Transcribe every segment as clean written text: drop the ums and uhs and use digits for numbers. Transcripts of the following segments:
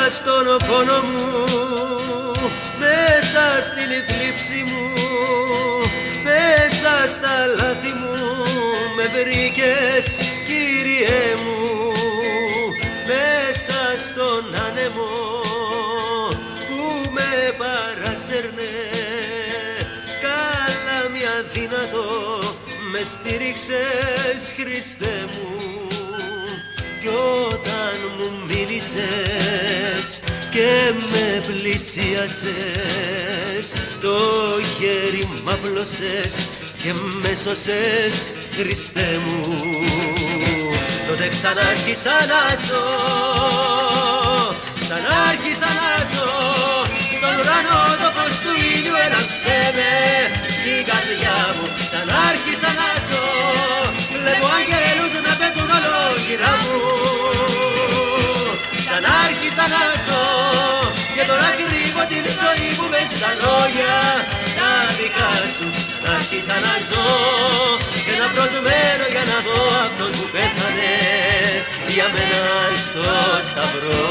στον πόνο μου, μέσα στην θλίψη μου, μέσα στα λάθη μου με βρήκες, Κύριε μου. Μέσα στον άνεμο που με παράσερνε, καλά μη αδύνατο με στήριξες, Χριστέ μου. Κι όταν μου μίλησες και με πλησίασες, το χέρι μ' απλώσες και με σώσες, Χριστέ μου. Τότε ξανάρχισα να ζω, ξανάρχισα να ζω, στον ουρανό το φως του ήλιου έλαμψε με στην καρδιά μου. Ξανάρχισα να ζω, βλέπω αγγέλους να πετούν ολόγυρα μου. Ξανάρχισα να ζω και τώρα κρύβω την ζωή μου μες στα λόγια τα δικά σου. Ξανάρχισα να ζω και να προσμένω για να δω αυτόν που πέθανε για μένα στο σταυρό.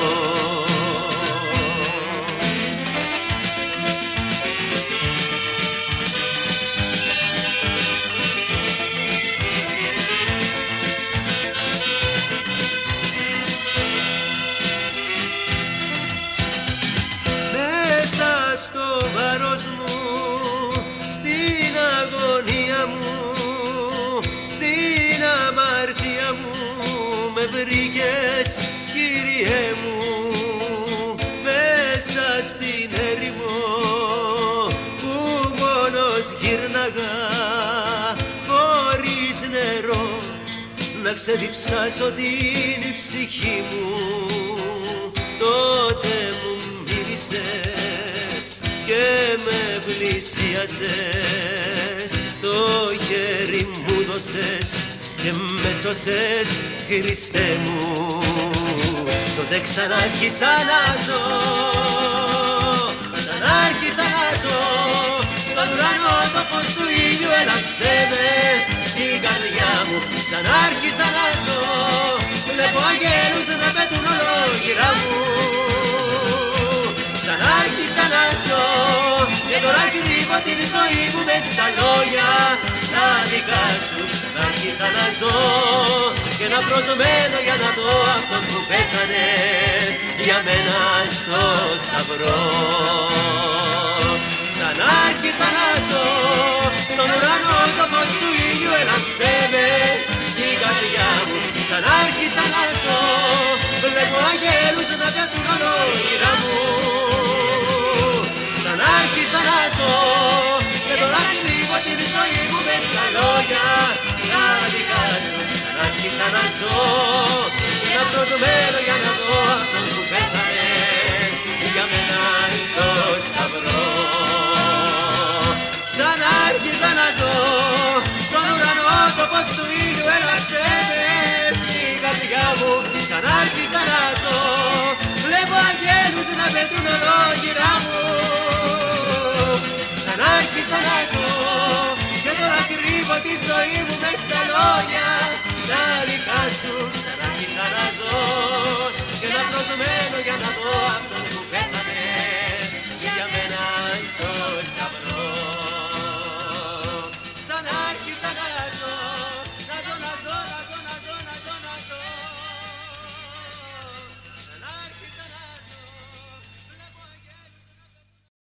Μέσα στο βάρος μου, στην αγωνία μου, στην αμαρτία μου με βρήκες, Κύριε μου. Μέσα στην έρημο που μόνος γύρναγα χωρίς νερό να ξεδιψάσω την ψυχή μου, τότε μου μίλησες και με πλησίασες, το χέρι μου δώσες και με σώσες, Χριστέ μου. Τότε ξανάρχισα να ζω, ξανάρχισα να ζω, στον ουρανό το φως του ήλιου έλαμψε με την καρδιά μου. Ξανάρχισα να ζω, βλέπω αγγέλους να πετούν ολόγυρα μου. Ξανάρχισα να ζω και τώρα κρύβω την ζωή μου μες στα λόγια τα δικά σου. Ξανάρχισα να ζω και να προσμένω για να δω αυτόν που πέθανε για μένα στο σταυρό. Ξανάρχισα να ζω, στον ουρανό το φως του ήλιου έλαμψε με στην καρδιά μου. Ξανάρχισα να ζω, βλέπω αγγέλους να πετούν ολόγυρα μου. Ξανάρχισα να ζω και τώρα κρύβω την ζωή μου μες στα λόγια τα δικά σου. Ξανάρχισα να ζω και να προσμένω για να δω αυτόν που πέθανε για μένα στο σταυρό. Ξανάρχισα να ζω, στον ουρανό το φως του ήλιου έλαμψε με στην καρδιά μου. Ξανάρχισα να ζω, βλέπω αγγέλους να πετούν ολόγυρα μου. Ξανάρχισα να ζω και τώρα κρύβω τη ζωή μου μες στα λόγια